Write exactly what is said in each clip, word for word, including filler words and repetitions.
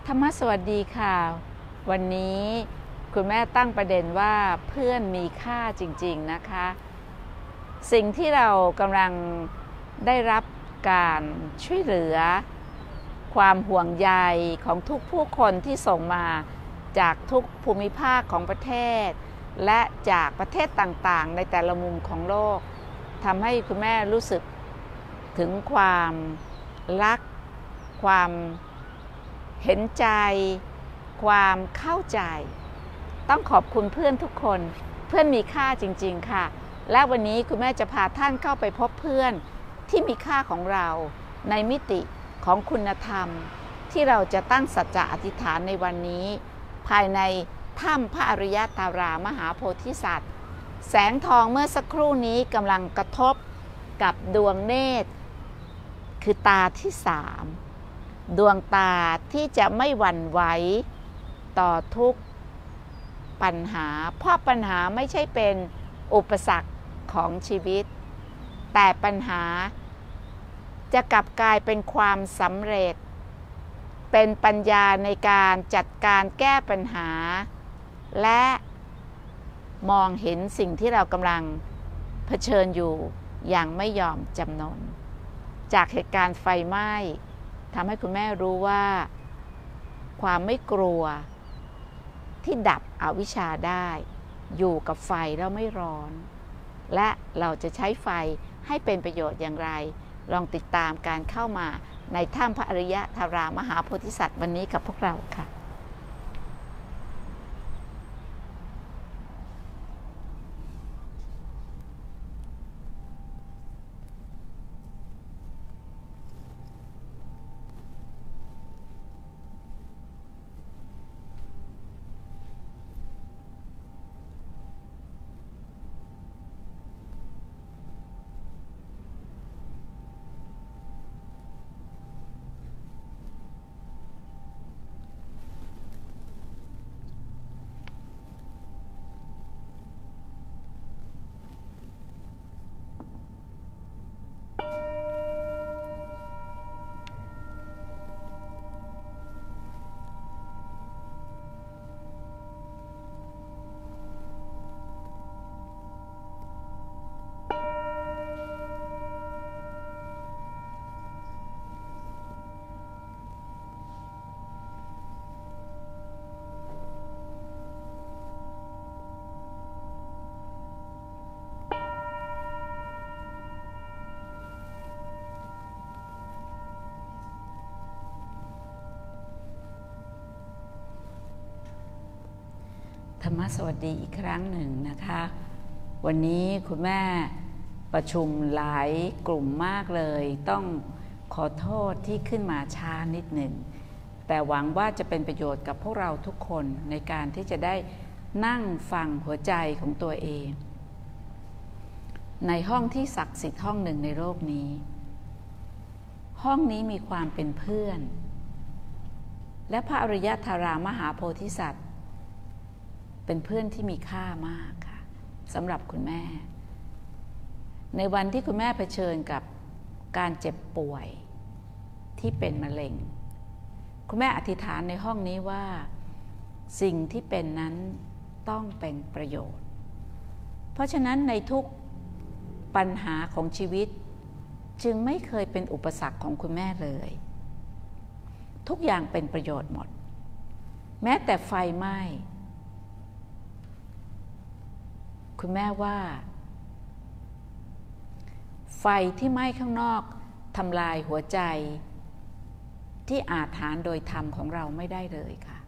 ธรรมสวัสดีค่ะวันนี้คุณแม่ตั้งประเด็นว่าเพื่อนมีค่าจริงๆนะคะสิ่งที่เรากำลังได้รับการช่วยเหลือความห่วงใยของทุกผู้คนที่ส่งมาจากทุกภูมิภาคของประเทศและจากประเทศต่างๆในแต่ละมุมของโลกทำให้คุณแม่รู้สึกถึงความรักความเห็นใจความเข้าใจต้องขอบคุณเพื่อนทุกคนเพื่อนมีค่าจริงๆค่ะและวันนี้คุณแม่จะพาท่านเข้าไปพบเพื่อนที่มีค่าของเราในมิติของคุณธรรมที่เราจะตั้งสัจจะอธิษฐานในวันนี้ภายในถ้ำพระอริยตารามหาโพธิสัตว์แสงทองเมื่อสักครู่นี้กำลังกระทบกับดวงเนตรคือตาที่สามดวงตาที่จะไม่หวั่นไหวต่อทุกปัญหาเพราะปัญหาไม่ใช่เป็นอุปสรรคของชีวิตแต่ปัญหาจะกลับกลายเป็นความสำเร็จเป็นปัญญาในการจัดการแก้ปัญหาและมองเห็นสิ่งที่เรากำลังเผชิญอยู่อย่างไม่ยอมจำนนจากเหตุการณ์ไฟไหม้ทำให้คุณแม่รู้ว่าความไม่กลัวที่ดับอวิชชาได้อยู่กับไฟแล้วไม่ร้อนและเราจะใช้ไฟให้เป็นประโยชน์อย่างไรลองติดตามการเข้ามาในถ้ำพระอริยธารามหาโพธิสัตว์วันนี้กับพวกเราค่ะธรรมสวัสดีอีกครั้งหนึ่งนะคะวันนี้คุณแม่ประชุมหลายกลุ่มมากเลยต้องขอโทษที่ขึ้นมาช้านิดหนึ่งแต่หวังว่าจะเป็นประโยชน์กับพวกเราทุกคนในการที่จะได้นั่งฟังหัวใจของตัวเองในห้องที่ศักดิ์สิทธิ์ห้องหนึ่งในโลกนี้ห้องนี้มีความเป็นเพื่อนและพระอริยธารามหาโพธิสัตว์เป็นเพื่อนที่มีค่ามากค่ะสำหรับคุณแม่ในวันที่คุณแม่เผชิญกับการเจ็บป่วยที่เป็นมะเร็งคุณแม่อธิษฐานในห้องนี้ว่าสิ่งที่เป็นนั้นต้องเป็นประโยชน์เพราะฉะนั้นในทุกปัญหาของชีวิตจึงไม่เคยเป็นอุปสรรคของคุณแม่เลยทุกอย่างเป็นประโยชน์หมดแม้แต่ไฟไหม้คุณแม่ว่าไฟที่ไหม้ข้างนอกทำลายหัวใจที่อาถรรพ์โดยธรรมของเราไม่ได้เลยค่ะ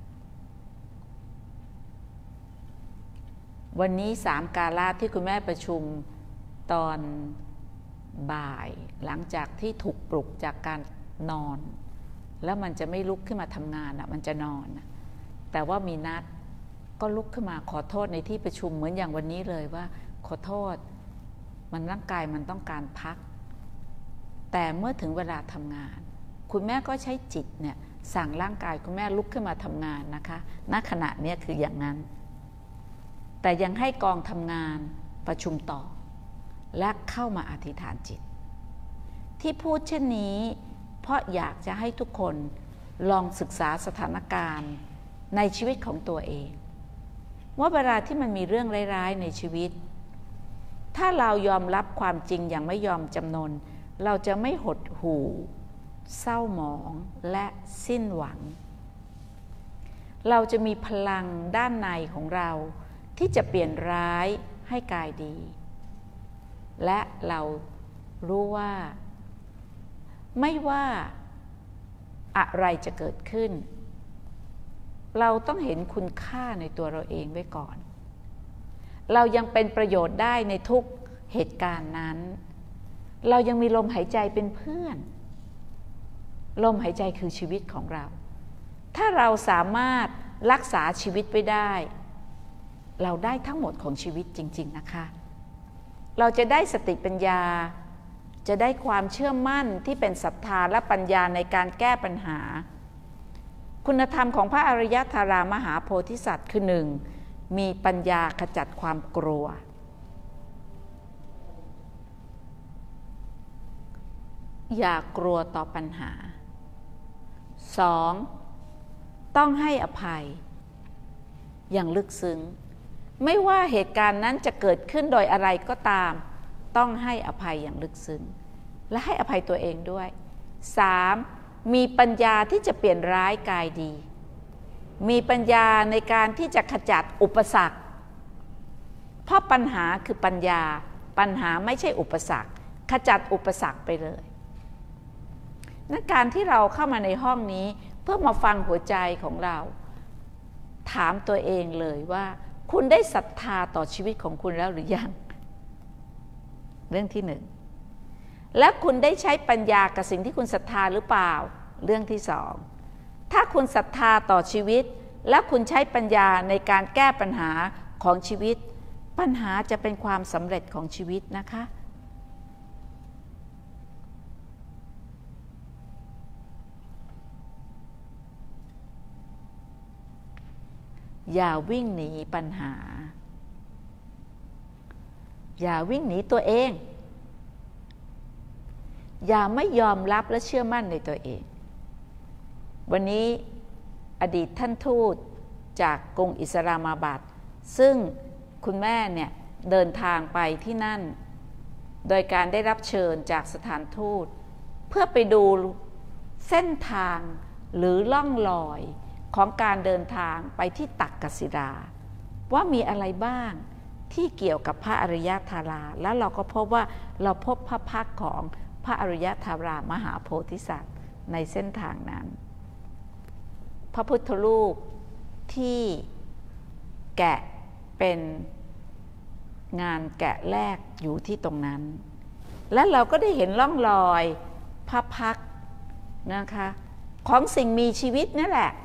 วันนี้สามกาลที่คุณแม่ประชุมตอนบ่ายหลังจากที่ถูกปลุกจากการนอนแล้วมันจะไม่ลุกขึ้นมาทำงานอ่ะมันจะนอนแต่ว่ามีนัดก็ลุกขึ้นมาขอโทษในที่ประชุมเหมือนอย่างวันนี้เลยว่าขอโทษมันร่างกายมันต้องการพักแต่เมื่อถึงเวลาทำงานคุณแม่ก็ใช้จิตเนี่ยสั่งร่างกายคุณแม่ลุกขึ้นมาทำงานนะคะณขณะนี้คืออย่างนั้นแต่ยังให้กองทำงานประชุมต่อและเข้ามาอธิษฐานจิตที่พูดเช่นนี้เพราะอยากจะให้ทุกคนลองศึกษาสถานการณ์ในชีวิตของตัวเองว่าเวลาที่มันมีเรื่องร้ายๆในชีวิตถ้าเรายอมรับความจริงอย่างไม่ยอมจำนนเราจะไม่หดหู่เศร้าหมองและสิ้นหวังเราจะมีพลังด้านในของเราที่จะเปลี่ยนร้ายให้กลายดีและเรารู้ว่าไม่ว่าอะไรจะเกิดขึ้นเราต้องเห็นคุณค่าในตัวเราเองไว้ก่อนเรายังเป็นประโยชน์ได้ในทุกเหตุการณ์นั้นเรายังมีลมหายใจเป็นเพื่อนลมหายใจคือชีวิตของเราถ้าเราสามารถรักษาชีวิตไว้ได้เราได้ทั้งหมดของชีวิตจริงๆนะคะเราจะได้สติปัญญาจะได้ความเชื่อมั่นที่เป็นศรัทธาและปัญญาในการแก้ปัญหาคุณธรรมของพระอริยธารามหาโพธิสัตว์คือหนึ่งมีปัญญาขจัดความกลัวอย่ากลัวต่อปัญหาสองต้องให้อภัยอย่างลึกซึ้งไม่ว่าเหตุการณ์นั้นจะเกิดขึ้นโดยอะไรก็ตามต้องให้อภัยอย่างลึกซึ้งและให้อภัยตัวเองด้วยสามมีปัญญาที่จะเปลี่ยนร้ายกลายดีมีปัญญาในการที่จะขจัดอุปสรรคเพราะปัญหาคือปัญญาปัญหาไม่ใช่อุปสรรคขจัดอุปสรรคไปเลยนั่นการที่เราเข้ามาในห้องนี้เพื่อมาฟังหัวใจของเราถามตัวเองเลยว่าคุณได้ศรัทธาต่อชีวิตของคุณแล้วหรือยังเรื่องที่หนึ่งและคุณได้ใช้ปัญญากับสิ่งที่คุณศรัทธาหรือเปล่าเรื่องที่สองถ้าคุณศรัทธาต่อชีวิตและคุณใช้ปัญญาในการแก้ปัญหาของชีวิตปัญหาจะเป็นความสำเร็จของชีวิตนะคะอย่าวิ่งหนีปัญหาอย่าวิ่งหนีตัวเองอย่าไม่ยอมรับและเชื่อมั่นในตัวเองวันนี้อดีตท่านทูตจากกรุงอิสลามาบัดซึ่งคุณแม่เนี่ยเดินทางไปที่นั่นโดยการได้รับเชิญจากสถานทูตเพื่อไปดูเส้นทางหรือล่องลอยของการเดินทางไปที่ตักกศิลาว่ามีอะไรบ้างที่เกี่ยวกับพระอริยธาราแล้วเราก็พบว่าเราพบพระพักตร์ของพระอริยธารามหาโพธิสัตว์ในเส้นทางนั้นพระพุทธรูปที่แกะเป็นงานแกะแรกอยู่ที่ตรงนั้นและเราก็ได้เห็นร่องรอยพระพักตร์นะคะของสิ่งมีชีวิตนั่นแหละ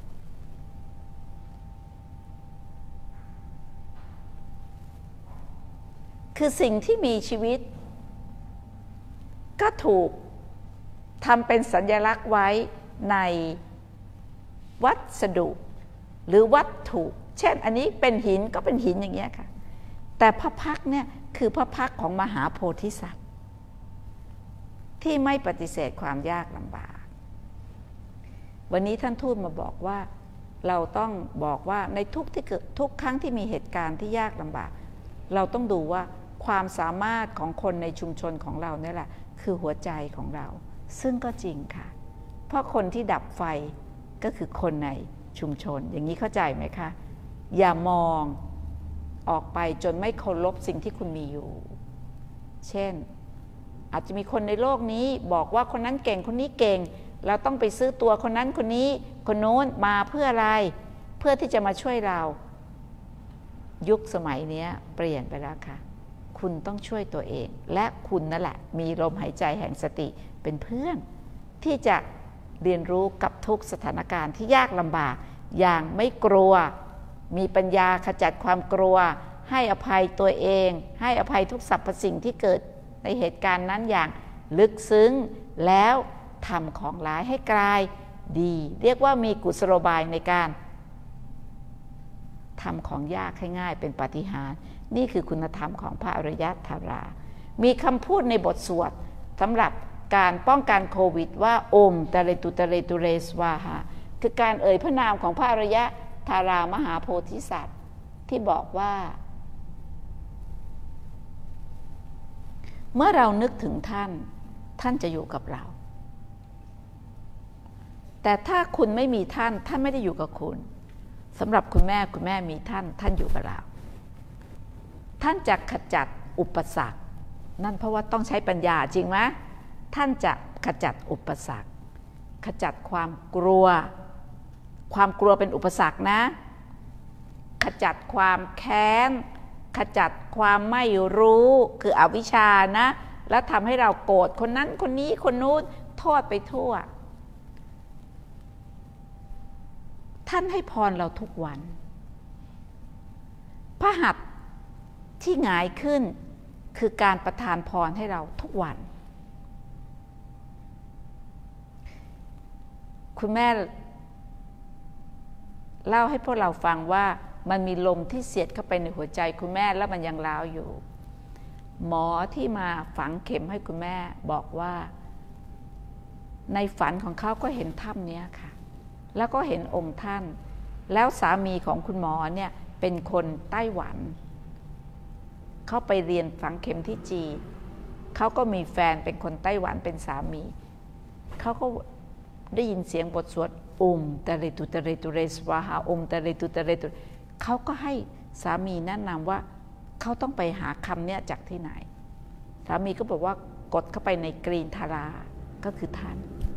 คือสิ่งที่มีชีวิตก็ถูกทำเป็นสัญลักษณ์ไว้ในวัสดุหรือวัตถุเช่นอันนี้เป็นหินก็เป็นหินอย่างเงี้ยค่ะแต่พระพักตร์เนี่ยคือพระพักตร์ของมหาโพธิสัตว์ที่ไม่ปฏิเสธความยากลำบากวันนี้ท่านทูตมาบอกว่าเราต้องบอกว่าในทุกที่เกิดทุกครั้งที่มีเหตุการณ์ที่ยากลำบากเราต้องดูว่าความสามารถของคนในชุมชนของเราเนี่ยแหละคือหัวใจของเราซึ่งก็จริงค่ะเพราะคนที่ดับไฟก็คือคนในชุมชนอย่างนี้เข้าใจไหมคะอย่ามองออกไปจนไม่เคารพสิ่งที่คุณมีอยู่เช่นอาจจะมีคนในโลกนี้บอกว่าคนนั้นเก่งคนนี้เก่งเราต้องไปซื้อตัวคนนั้นคนนี้คนโน้นมาเพื่ออะไรเพื่อที่จะมาช่วยเรายุคสมัยนี้เปลี่ยนไปแล้วค่ะคุณต้องช่วยตัวเองและคุณนั่นแหละมีลมหายใจแห่งสติเป็นเพื่อนที่จะเรียนรู้กับทุกสถานการณ์ที่ยากลำบากอย่างไม่กลัวมีปัญญาขจัดความกลัวให้อภัยตัวเองให้อภัยทุกสรรพสิ่งที่เกิดในเหตุการณ์นั้นอย่างลึกซึ้งแล้วทำของร้ายให้กลายดีเรียกว่ามีกุศโลบายในการทำของยากให้ง่ายเป็นปาฏิหาริย์นี่คือคุณธรรมของพระอริยธารามีคำพูดในบทสวดสำหรับการป้องกันโควิดว่าโอมตะเรตุตะเรตุเรสวาหาคือการเอ่ยพระนามของพระอริยะธารามหาโพธิสัตว์ที่บอกว่าเมื่อเรานึกถึงท่านท่านจะอยู่กับเราแต่ถ้าคุณไม่มีท่านท่านไม่ได้อยู่กับคุณสำหรับคุณแม่คุณแม่มีท่านท่านอยู่กับเราท่านจะขจัดอุปสรรคนั่นเพราะว่าต้องใช้ปัญญาจริงไหมท่านจะขจัดอุปสรรคขจัดความกลัวความกลัวเป็นอุปสรรคนะขจัดความแค้นขจัดความไม่รู้คืออวิชชานะแล้วทำให้เราโกรธคนนั้นคนนี้คนนู้นโทษไปทั่วท่านให้พรเราทุกวันพระหัตถ์ที่หงายขึ้นคือการประทานพรให้เราทุกวันคุณแม่เล่าให้พวกเราฟังว่ามันมีลมที่เสียดเข้าไปในหัวใจคุณแม่แล้วมันยังร้าวอยู่หมอที่มาฝังเข็มให้คุณแม่บอกว่าในฝันของเขาก็เห็นถ้ำนี้ค่ะแล้วก็เห็นองค์ท่านแล้วสามีของคุณหมอเนี่ยเป็นคนไต้หวันเขาไปเรียนฝังเข็มที่จีนเขาก็มีแฟนเป็นคนไต้หวันเป็นสามีเขาก็ได้ยินเสียงบทสวดอุมตะเรตุตะเรตุเรสวาหาอุมตะเรตุตะเรตุเขาก็ให้สามีแนะนำว่าเขาต้องไปหาคำเนี้ยจากที่ไหนสามีก็บอกว่ากดเข้าไปในกรีนทาราก็คือท่าน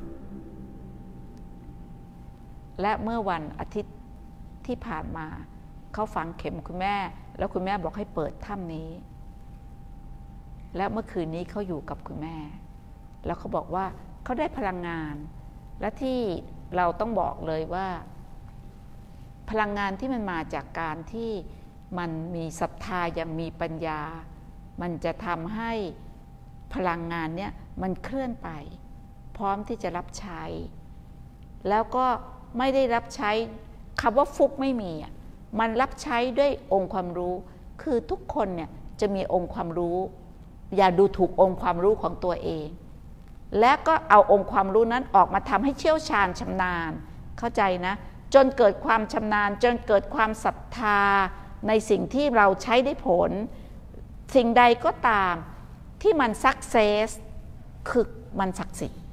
และเมื่อวันอาทิตย์ที่ผ่านมาเขาฝังเข็มคุณแม่แล้วคุณแม่บอกให้เปิดถ้ำนี้และเมื่อคืนนี้เขาอยู่กับคุณแม่แล้วเขาบอกว่าเขาได้พลังงานและที่เราต้องบอกเลยว่าพลังงานที่มันมาจากการที่มันมีศรัทธาอย่างมีปัญญามันจะทำให้พลังงานเนี้ยมันเคลื่อนไปพร้อมที่จะรับใช้แล้วก็ไม่ได้รับใช้คำว่าฟุกไม่มีมันรับใช้ด้วยองค์ความรู้คือทุกคนเนี่ยจะมีองค์ความรู้อย่าดูถูกองค์ความรู้ของตัวเองและก็เอาองค์ความรู้นั้นออกมาทำให้เชี่ยวชาญชำนาญเข้าใจนะจนเกิดความชำนาญจนเกิดความศรัทธาในสิ่งที่เราใช้ได้ผลสิ่งใดก็ตามที่มันสักเซสคือมันศักดิ์สิทธิ์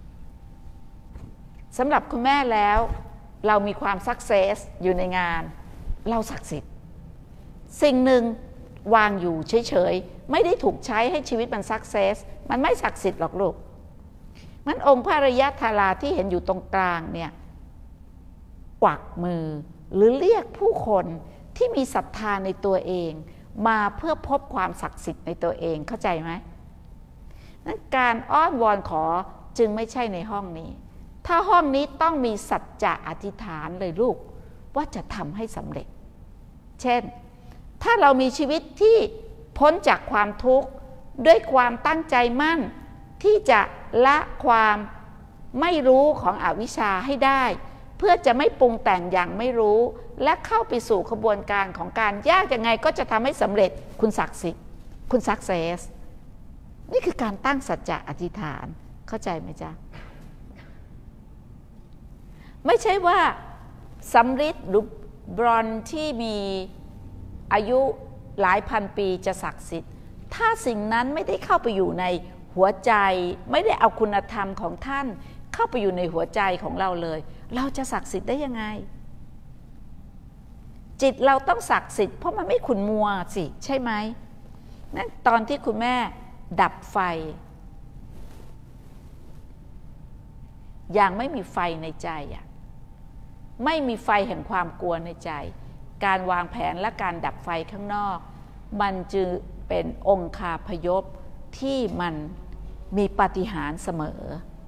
สำหรับคุณแม่แล้วเรามีความสักเซสอยู่ในงานเราศักดิ์สิทธิ์สิ่งหนึ่งวางอยู่เฉยๆไม่ได้ถูกใช้ให้ชีวิตมันสักเซสมันไม่ศักดิ์สิทธิ์หรอกลูกมันองค์พระอริยธาราที่เห็นอยู่ตรงกลางเนี่ยกวักมือหรือเรียกผู้คนที่มีศรัทธาในตัวเองมาเพื่อพบความศักดิ์สิทธิ์ในตัวเองเข้าใจไหมนั้นการอ้อนวอนขอจึงไม่ใช่ในห้องนี้ถ้าห้องนี้ต้องมีสัจจะอธิษฐานเลยลูกว่าจะทำให้สำเร็จเช่นถ้าเรามีชีวิตที่พ้นจากความทุกข์ด้วยความตั้งใจมั่นที่จะละความไม่รู้ของอวิชชาให้ได้เพื่อจะไม่ปรุงแต่งอย่างไม่รู้และเข้าไปสู่ขบวนการของการยากยังไงก็จะทำให้สำเร็จคุณศักดิ์สิทธิ์คุณสักเซสนี่คือการตั้งสัจจะอธิษฐานเข้าใจไหมจ๊ะไม่ใช่ว่าสำริดหรือบรอนที่มีอายุหลายพันปีจะศักดิ์สิทธิ์ถ้าสิ่งนั้นไม่ได้เข้าไปอยู่ในหัวใจไม่ได้เอาคุณธรรมของท่านเข้าไปอยู่ในหัวใจของเราเลยเราจะศักดิ์สิทธิ์ได้ยังไงจิตเราต้องศักดิ์สิทธิ์เพราะมันไม่ขุ่นมัวสิใช่ไหมนั่นตอนที่คุณแม่ดับไฟอย่างไม่มีไฟในใจอ่ะไม่มีไฟแห่งความกลัวในใจการวางแผนและการดับไฟข้างนอกมันจึงเป็นองคาพยพที่มันมีปาฏิหาริย์เสมอ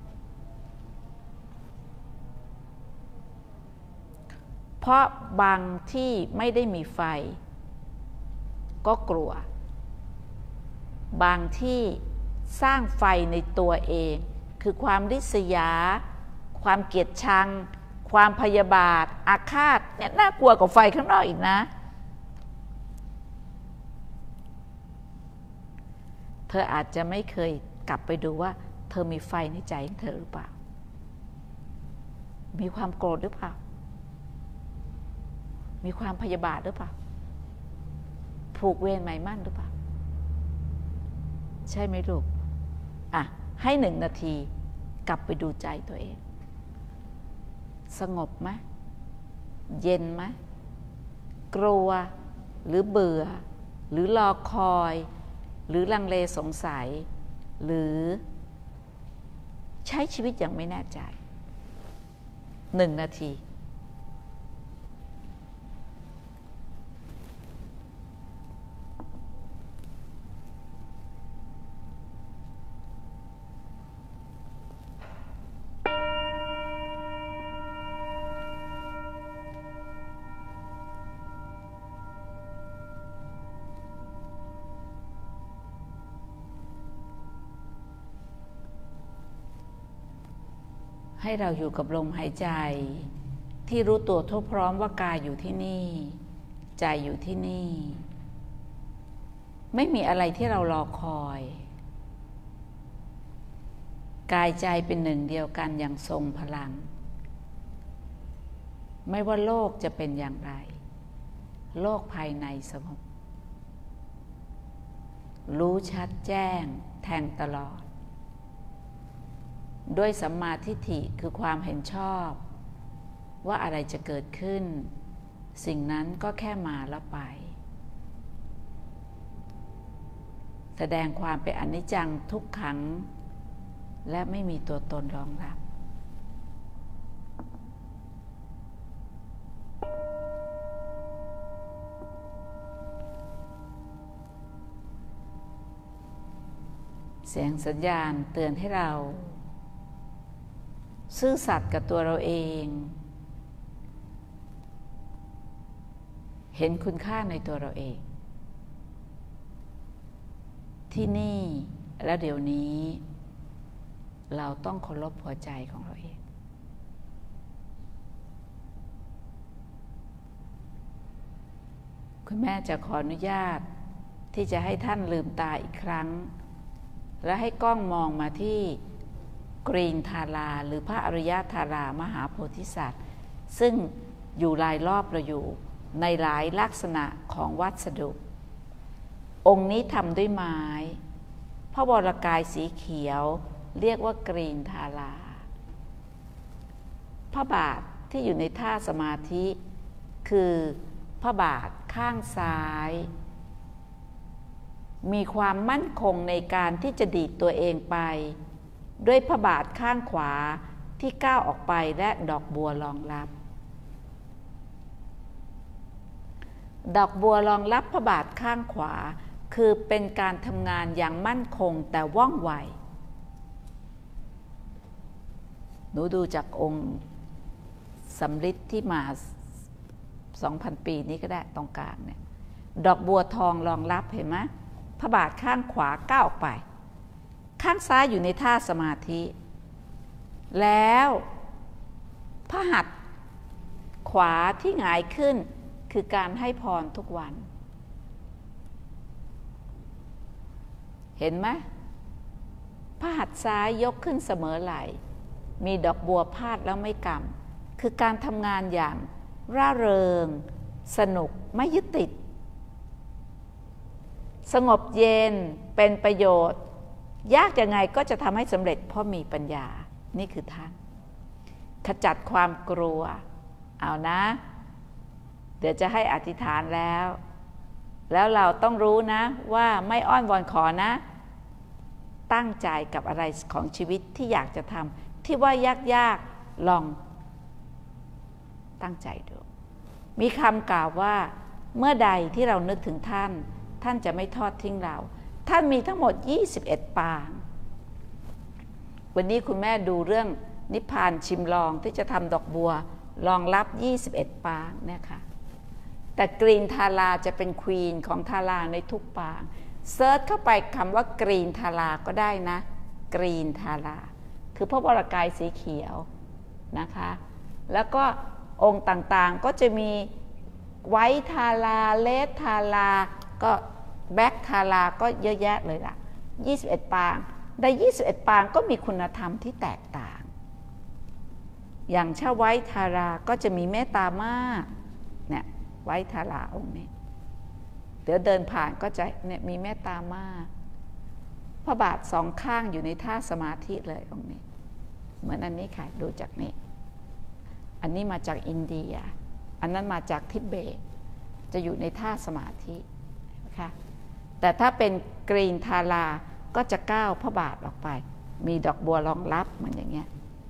เพราะบางที่ไม่ได้มีไฟก็กลัวบางที่สร้างไฟในตัวเองคือความริษยาความเกลียดชังความพยาบาทอาฆาตเนี่ยน่ากลัวกว่าไฟข้างนอกอีกนะเธออาจจะไม่เคยกลับไปดูว่าเธธอมีไฟในใจของเธอหรือเปล่ามีความโกรธหรือเปล่ามีความพยาบาทหรือเปล่าผูกเวรหมายมั่นหรือเปล่าใช่ไหมลูกอ่ะให้หนึ่งนาทีกลับไปดูใจตัวเองสงบไหมเย็นไหมกลัวหรือเบื่อหรือรอคอยหรือลังเลสงสัยหรือใช้ชีวิตอย่างไม่แน่ใจหนึ่งนาทีให้เราอยู่กับลมหายใจที่รู้ตัวทั่วพร้อมว่ากายอยู่ที่นี่ใจอยู่ที่นี่ไม่มีอะไรที่เรารอคอยกายใจเป็นหนึ่งเดียวกันอย่างทรงพลังไม่ว่าโลกจะเป็นอย่างไรโลกภายในสงบรู้ชัดแจ้งแทงตลอดด้วยสัมมาทิฏฐิคือความเห็นชอบว่าอะไรจะเกิดขึ้นสิ่งนั้นก็แค่มาแล้วไปแสดงความเป็นอนิจจังทุกขังและไม่มีตัวตนรองรับเสียงสัญญาณเตือนให้เราซื่อสัตย์กับตัวเราเองเห็นคุณค่าในตัวเราเองที่นี่และเดี๋ยวนี้เราต้องเคารพหัวใจของเราเองคุณแม่จะขออนุญาตที่จะให้ท่านลืมตาอีกครั้งและให้กล้องมองมาที่กรีนทาราหรือพระอริยธารามหาโพธิสัตว์ซึ่งอยู่รายรอบเราอยู่ในหลายลักษณะของวัสดุองค์นี้ทำด้วยไม้พระวรกายสีเขียวเรียกว่ากรีนทาราพระบาทที่อยู่ในท่าสมาธิคือพระบาทข้างซ้ายมีความมั่นคงในการที่จะดีดตัวเองไปด้วยพระบาทข้างขวาที่ก้าวออกไปและดอกบัวรองรับดอกบัวรองรับพระบาทข้างขวาคือเป็นการทำงานอย่างมั่นคงแต่ว่องไวหนูดูจากองค์สำริดที่มา สองพัน ปีนี้ก็ได้ตรงกลางเนี่ยดอกบัวทองรองรับเห็นไหมพระบาทข้างขวาก้าวออกไปข้างซ้ายอยู่ในท่าสมาธิแล้วพระหัตถ์ขวาที่หงายขึ้นคือการให้พรทุกวันเห็นไหมพระหัตถ์ซ้ายยกขึ้นเสมอไหล่มีดอกบัวพาดแล้วไม่กำคือการทำงานอย่างร่าเริงสนุกไม่ยึดติดสงบเย็นเป็นประโยชน์ยากยังไงก็จะทำให้สำเร็จเพราะมีปัญญานี่คือท่านขจัดความกลัวเอานะเดี๋ยวจะให้อธิษฐานแล้วแล้วเราต้องรู้นะว่าไม่อ้อนวอนขอนะตั้งใจกับอะไรของชีวิตที่อยากจะทำที่ว่ายากๆลองตั้งใจดูมีคำกล่าวว่าเมื่อใดที่เรานึกถึงท่านท่านจะไม่ทอดทิ้งเราท่านมีทั้งหมดยี่สิบเอ็ดปางวันนี้คุณแม่ดูเรื่องนิพพานชิมลองที่จะทำดอกบัวรองรับยี่สิบเอ็ดปางเนี่ยค่ะแต่กรีนทาราจะเป็นควีนของทาราในทุกปางเซิร์ชเข้าไปคำว่ากรีนทาราก็ได้นะกรีนทาราคือพระวรกายสีเขียวนะคะแล้วก็องค์ต่างๆก็จะมีไวท์ทาราเลดทาราก็แบ็กทาราก็เยอะแยะเลยล่ะยี่สิบเอ็ดปางในยี่สิบเอ็ดปางก็มีคุณธรรมที่แตกต่างอย่างชาไว้ทาราก็จะมีเมตตามากเนี่ยไว้ทาราองค์นี้เดี๋ยวเดินผ่านก็จะเนี่ยมีเมตตามากพระบาทสองข้างอยู่ในท่าสมาธิเลยองค์นี้เหมือนอันนี้ค่ะดูจากนี้อันนี้มาจากอินเดียอันนั้นมาจากทิเบตจะอยู่ในท่าสมาธินะคะแต่ถ้าเป็นกรีนทาราก็จะก้าวพระบาทออกไปมีดอกบัวรองรับเหมือนอย่างเงี้ย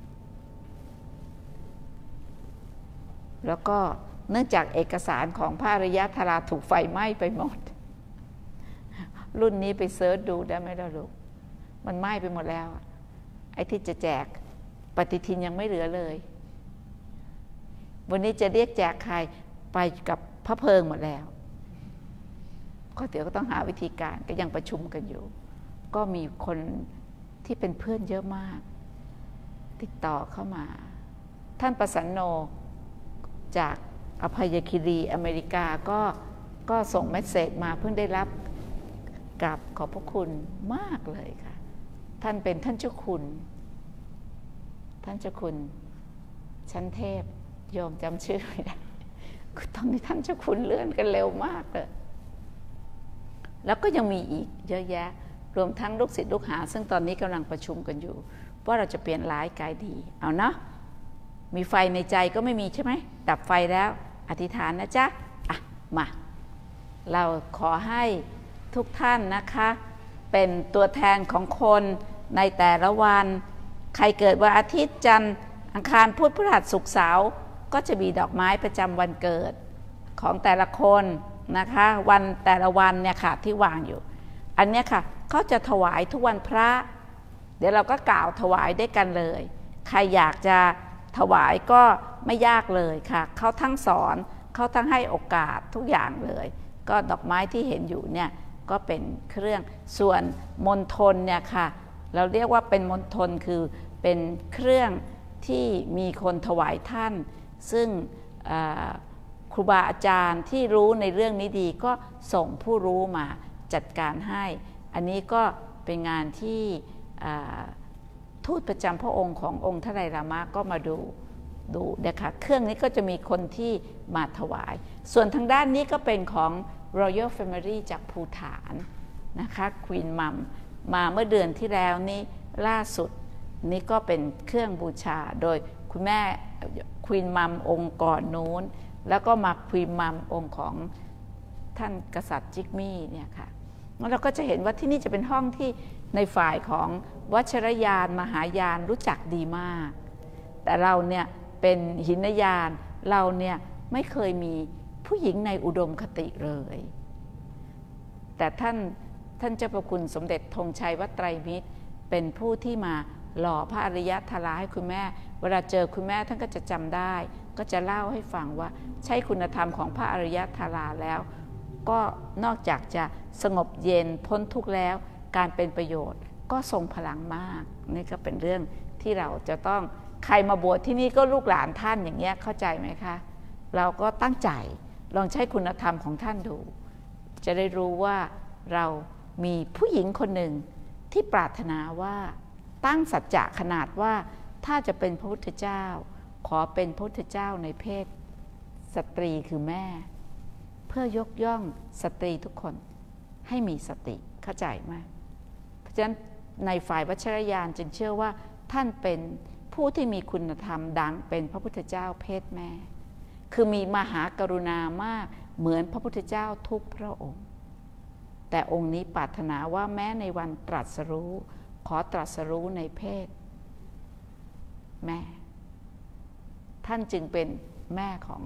แล้วก็เนื่องจากเอกสารของพระอริยธาราถูกไฟไหม้ไปหมดรุ่นนี้ไปเซิร์ชดูได้ไหมล่ะลูกมันไหม้ไปหมดแล้วไอ้ที่จะแจกปฏิทินยังไม่เหลือเลยวันนี้จะเรียกแจกใครไปกับพระเพลิงหมดแล้วก็เดี๋ยวก็ต้องหาวิธีการก็ยังประชุมกันอยู่ก็มีคนที่เป็นเพื่อนเยอะมากติดต่อเข้ามาท่านประสันโนจากอภัยคีรีอเมริกาก็ก็ส่งเมสเสจมาเพิ่งได้รับกราบขอบพระคุณมากเลยค่ะท่านเป็นท่านเจ้าคุณท่านเจ้าคุณชั้นเทพโยมจำชื่อไม่ได้ตอนนี้ท่านเจ้าคุณเลื่อนกันเร็วมากเลยแล้วก็ยังมีอีกเยอะแยะรวมทั้งลูกศิษย์ลูกหาซึ่งตอนนี้กำลังประชุมกันอยู่ว่าเราจะเปลี่ยนร้ายกายดีเอาเนาะมีไฟในใจก็ไม่มีใช่ไหมดับไฟแล้วอธิษฐานนะจ๊ะอ่ะมาเราขอให้ทุกท่านนะคะเป็นตัวแทนของคนในแต่ละวันใครเกิดวันอาทิตย์จันทร์อังคารพุธพฤหัสศุกร์เสาร์ก็จะมีดอกไม้ประจำวันเกิดของแต่ละคนนะคะวันแต่ละวันเนี่ยค่ะที่วางอยู่อันนี้ค่ะเขาจะถวายทุกวันพระเดี๋ยวเราก็กล่าวถวายได้กันเลยใครอยากจะถวายก็ไม่ยากเลยค่ะเขาทั้งสอนเขาทั้งให้โอกาสทุกอย่างเลยก็ดอกไม้ที่เห็นอยู่เนี่ยก็เป็นเครื่องส่วนมณฑลเนี่ยค่ะเราเรียกว่าเป็นมณฑลคือเป็นเครื่องที่มีคนถวายท่านซึ่งครูบาอาจารย์ที่รู้ในเรื่องนี้ดีก็ส่งผู้รู้มาจัดการให้อันนี้ก็เป็นงานที่ทูตประจำพระองค์ขององค์ทไตรลามะก็มาดูดูนะคะเครื่องนี้ก็จะมีคนที่มาถวายส่วนทางด้านนี้ก็เป็นของ Royal Family จากภูฏานนะคะควีนมัมมาเมื่อเดือนที่แล้วนี้ล่าสุดนี่ก็เป็นเครื่องบูชาโดยคุณแม่ควีนมัมองค์ก่อนนู้นแล้วก็มาควีนมัมองค์ของท่านกษัตริย์จิกมี่เนี่ยค่ะแล้วเราก็จะเห็นว่าที่นี่จะเป็นห้องที่ในฝ่ายของวัชรยานมหายานรู้จักดีมากแต่เราเนี่ยเป็นหินยานเราเนี่ยไม่เคยมีผู้หญิงในอุดมคติเลยแต่ท่านท่านเจ้าประคุณสมเด็จธงชัยวัดไตรมิตรเป็นผู้ที่มาหล่อพระอริยธาราให้คุณแม่เวลาเจอคุณแม่ท่านก็จะจำได้ก็จะเล่าให้ฟังว่าใช้คุณธรรมของพระอริยธาราแล้วก็นอกจากจะสงบเย็นพ้นทุกข์แล้วการเป็นประโยชน์ก็ทรงพลังมากนี่ก็เป็นเรื่องที่เราจะต้องใครมาบวชที่นี่ก็ลูกหลานท่านอย่างเงี้ยเข้าใจไหมคะเราก็ตั้งใจลองใช้คุณธรรมของท่านดูจะได้รู้ว่าเรามีผู้หญิงคนหนึ่งที่ปรารถนาว่าตั้งสัจจะขนาดว่าถ้าจะเป็นพระพุทธเจ้าขอเป็นพระพุทธเจ้าในเพศสตรีคือแม่เพื่อยกย่องสตรีทุกคนให้มีสติเข้าใจไหมเพราะฉะนั้นในฝ่ายวัชรยานจึงเชื่อว่าท่านเป็นผู้ที่มีคุณธรรมดังเป็นพระพุทธเจ้าเพศแม่คือมีมหากรุณามากเหมือนพระพุทธเจ้าทุกพระองค์แต่องค์นี้ปรารถนาว่าแม้ในวันตรัสรู้ขอตรัสรู้ในเพศแม่ท่านจึงเป็นแม่ของ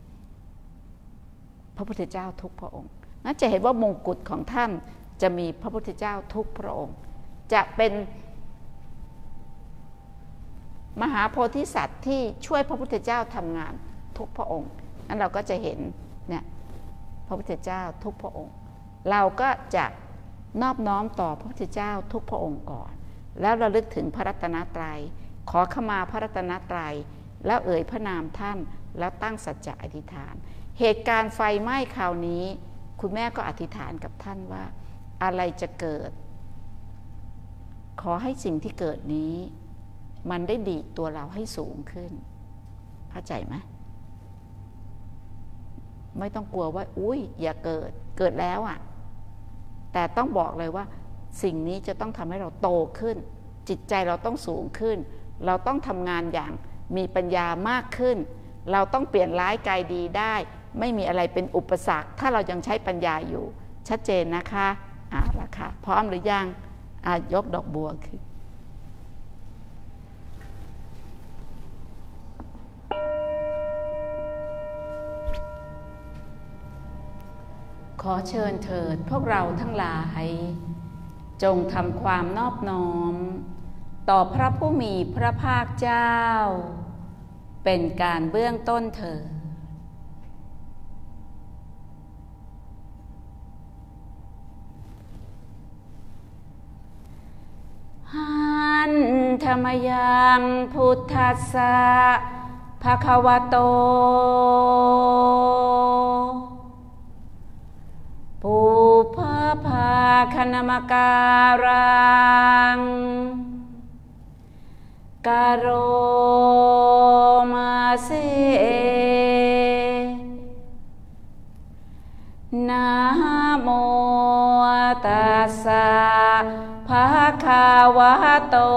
พระพุทธเจ้าทุกพระองค์นั่นจะเห็นว่ามงกุฎของท่านจะมีพระพุทธเจ้าทุกพระองค์จะเป็นมหาโพธิสัตว์ที่ช่วยพระพุทธเจ้าทำงานทุกพระองค์นั้นเราก็จะเห็นเนี่ยพระพุทธเจ้าทุกพระองค์เราก็จะนอบน้อมต่อพระพุทธเจ้าทุกพระองค์ก่อนแล้วระลึกถึงพระรัตนตรัยขอขมาพระรัตนตรัยแล้วเอ่ยพระนามท่านแล้วตั้งสัจจะอธิษฐานเหตุการณ์ไฟไหม้คราวนี้คุณแม่ก็อธิษฐานกับท่านว่าอะไรจะเกิดขอให้สิ่งที่เกิดนี้มันได้ดีดตัวเราให้สูงขึ้นเข้าใจไหมไม่ต้องกลัวว่าอุ้ยอย่าเกิดเกิดแล้วอ่ะแต่ต้องบอกเลยว่าสิ่งนี้จะต้องทำให้เราโตขึ้นจิตใจเราต้องสูงขึ้นเราต้องทำงานอย่างมีปัญญามากขึ้นเราต้องเปลี่ยนร้ายกลายดีได้ไม่มีอะไรเป็นอุปสรรคถ้าเรายังใช้ปัญญาอยู่ชัดเจนนะคะอ่าละค่ะพร้อมหรือยังอ่ายกดอกบัวขึ้นขอเชิญเถิดพวกเราทั้งหลายจงทำความนอบน้อมต่อพระผู้มีพระภาคเจ้าเป็นการเบื้องต้นเถิดหันธรรมยังพุทธัสสะภควโตปุพพาคณมการังกโรมาเสนะโมตัสสะภะคะวะโต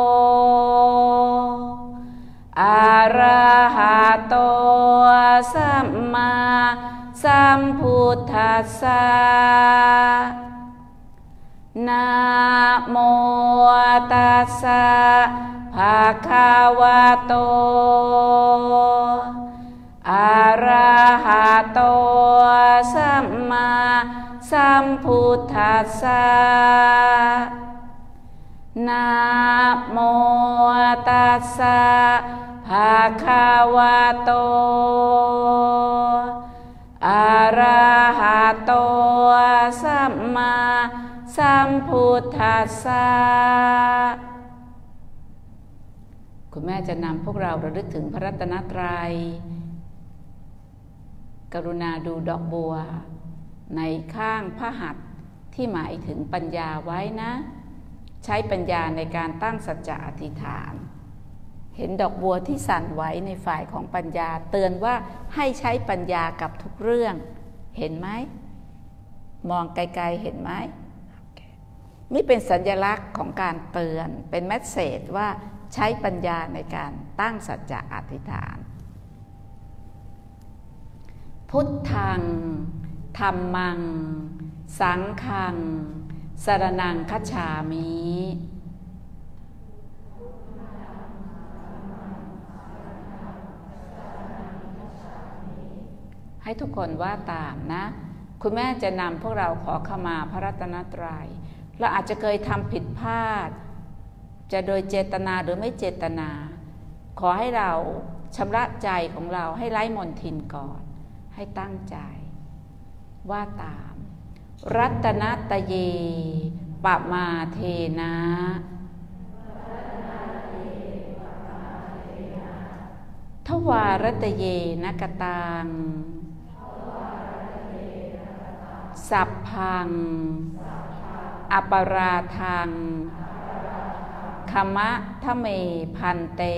อะระหะโตสัมมาสัมพุทธัสสะนะโมตัสสะภะคะวะโตอะระหะโตสัมมาสัมพุทธัสสะนะโมตัสสะภะคะวะโตอะระหะโตสัมมาสัมพุทธัสสะคุณแม่จะนำพวกเราระลึกถึงพระรัตนตรัยกรุณาดูดอกบัวในข้างพระหัตถ์ที่หมายถึงปัญญาไว้นะใช้ปัญญาในการตั้งสัจจะอธิษฐานเห็นดอกบัวที่สั่นไหวในฝ่ายของปัญญาเตือนว่าให้ใช้ปัญญากับทุกเรื่องเห็นไหมมองไกลๆเห็นไหมนี่เป็นสัญลักษณ์ของการเตือนเป็นเมสเสจว่าใช้ปัญญาในการตั้งสัจจะอธิษฐานพุทธังธัมมังสังฆังสรณังคัจฉามิให้ทุกคนว่าตามนะคุณแม่จะนำพวกเราขอขมาพระรัตนตรัยเราอาจจะเคยทำผิดพลาดจะโดยเจตนาหรือไม่เจตนาขอให้เราชำระใจของเราให้ไร้มลทินก่อนให้ตั้งใจว่าตามรัตนตเยปมาเทนะทวารตเยนกตังสัพพังอปราทังขมะทะเมพันเต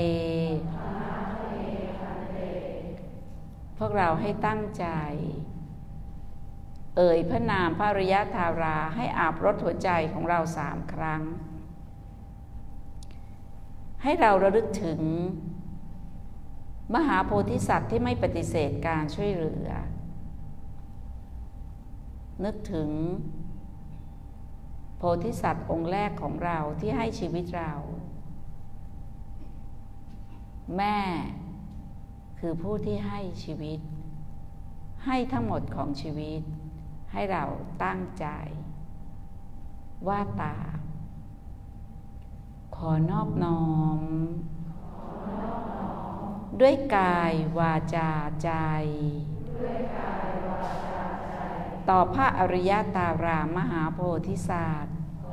พวกเราให้ตั้งใจเอ่ยพระนามพระอริยธาราให้อาบรถหัวใจของเราสามครั้งให้เราระลึกถึงมหาโพธิสัตว์ที่ไม่ปฏิเสธการช่วยเหลือนึกถึงโพธิสัตว์องค์แรกของเราที่ให้ชีวิตเราแม่คือผู้ที่ให้ชีวิตให้ทั้งหมดของชีวิตให้เราตั้งใจว่าตามขอนอบน้อมด้วยกายวาจาใจต่อพระอริยตารามมหาโพธิสัตว์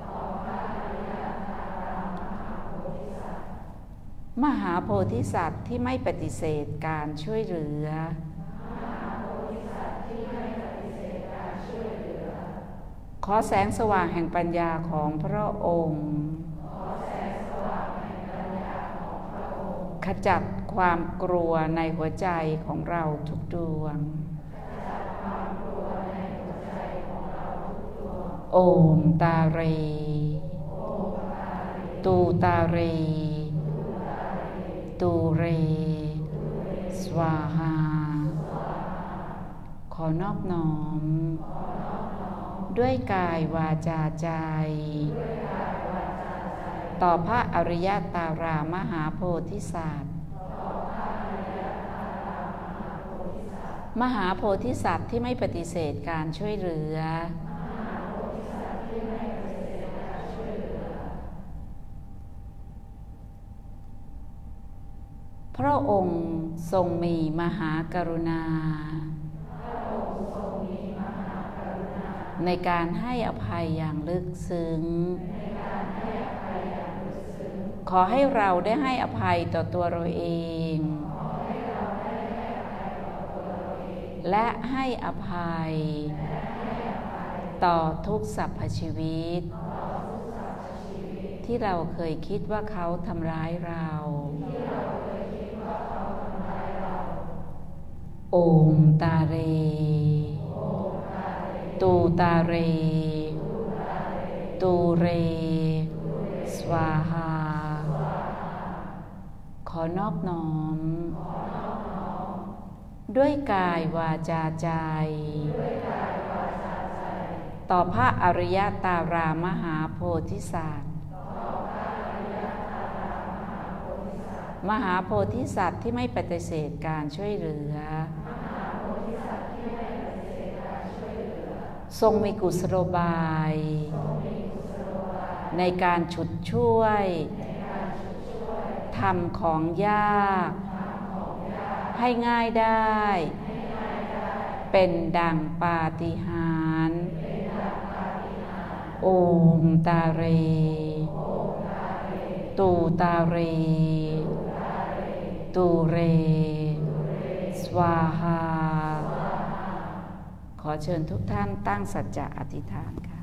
มหาโพธิสัตว์ที่ไม่ปฏิเสธการช่วยเหลือขอแสงสว่างแห่งปัญญาของพระองค์ขจัดความกลัวในหัวใจของเราทุกดวงโอมตาเรตูตาเรตูเรสวาหาขอนอบน้อมด้วยกายวาจาใจต่อพระอริยตารามหาโพธิสัตว์มหาโพธิสัตว์ที่ไม่ปฏิเสธการช่วยเหลือพระองค์ทรงมีมหากรุณาในการให้อภัยอย่างลึกซึ้งขอให้เราได้ให้อภัยต่อตัวเราเองและให้อภัยต่อทุกสรรพชีวิตที่เราเคยคิดว่าเขาทำร้ายเราโอมตาเรตูตาเรตูเรสวาหาขอนอบน้อมด้วยกายวาจาใจต่อพระอริยตารามหาโพธิสัตว์มหาโพธิสัตว์ที่ไม่ปฏิเสธการช่วยเหลือทรงมีกุศโลบายในการฉุดช่วยทำของยากให้ง่ายได้เป็นดังปาฏิหาริย์โอมตาเรตูตาเรตูเรสวาหาขอเชิญทุกท่านตั้งสัจจะอธิษฐานค่ะ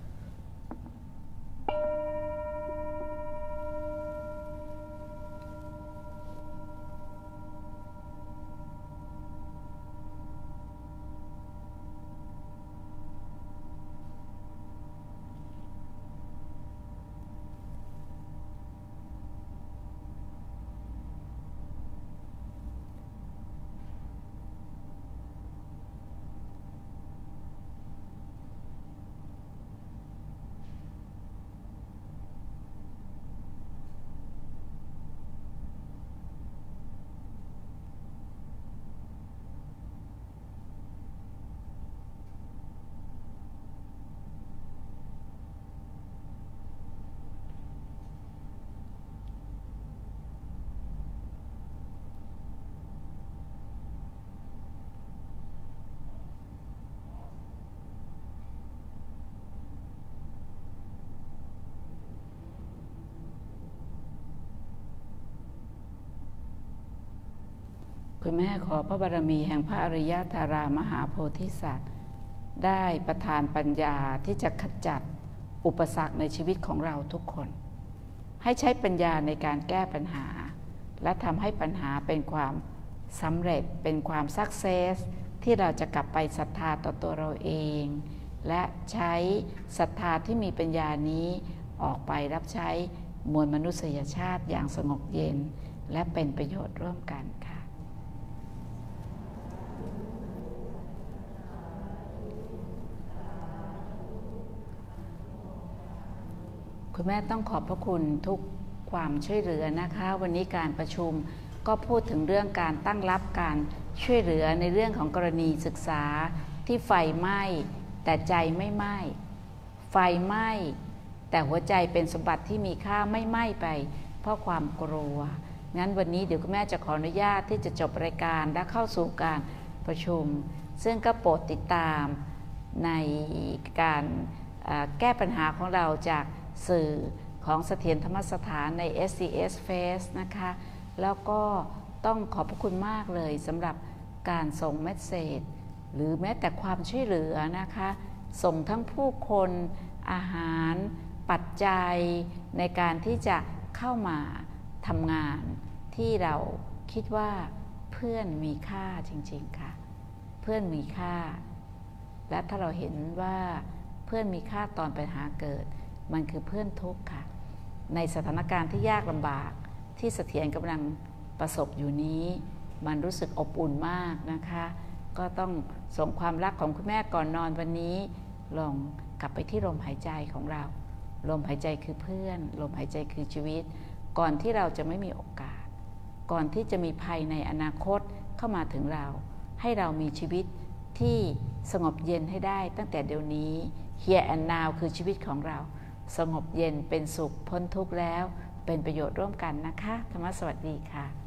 คุณแม่ขอพระบารมีแห่งพระอริยธารามหาโพธิสัตว์ได้ประทานปัญญาที่จะขจัดอุปสรรคในชีวิตของเราทุกคนให้ใช้ปัญญาในการแก้ปัญหาและทำให้ปัญหาเป็นความสำเร็จเป็นความสักเซสที่เราจะกลับไปศรัทธาต่อตัวเราเองและใช้ศรัทธาที่มีปัญญานี้ออกไปรับใช้มวลมนุษยชาติอย่างสงบเย็นและเป็นประโยชน์ร่วมกันค่ะคุณแม่ต้องขอบพระคุณทุกความช่วยเหลือนะคะวันนี้การประชุมก็พูดถึงเรื่องการตั้งรับการช่วยเหลือในเรื่องของกรณีศึกษาที่ไฟไหม้แต่ใจไม่ไหม้ไฟไหม้แต่หัวใจเป็นสมบัติที่มีค่าไม่ไหม้ไปเพราะความกลัวงั้นวันนี้เดี๋ยวคุณแม่จะขออนุญาตที่จะจบรายการและเข้าสู่การประชุมซึ่งก็โปรดติดตามในการแก้ปัญหาของเราจากสื่อของเสถียรธรรมสถานใน เอส ซี เอส Face นะคะแล้วก็ต้องขอบพระคุณมากเลยสำหรับการส่งเมสเสจหรือแม้แต่ความช่วยเหลือนะคะส่งทั้งผู้คนอาหารปัจจัยในการที่จะเข้ามาทำงานที่เราคิดว่าเพื่อนมีค่าจริงๆค่ะเพื่อนมีค่าและถ้าเราเห็นว่าเพื่อนมีค่าตอนปัญหาเกิดมันคือเพื่อนทุกข์ค่ะในสถานการณ์ที่ยากลำบากที่เสถียรกำลังประสบอยู่นี้มันรู้สึกอบอุ่นมากนะคะก็ต้องส่งความรักของคุณแม่ก่อนนอนวันนี้ลองกลับไปที่ลมหายใจของเราลมหายใจคือเพื่อนลมหายใจคือชีวิตก่อนที่เราจะไม่มีโอกาสก่อนที่จะมีภัยในอนาคตเข้ามาถึงเราให้เรามีชีวิตที่สงบเย็นให้ได้ตั้งแต่เดี๋ยวนี้ Here and Now คือชีวิตของเราสงบเย็นเป็นสุขพ้นทุกข์แล้วเป็นประโยชน์ร่วมกันนะคะธรรมะสวัสดีค่ะ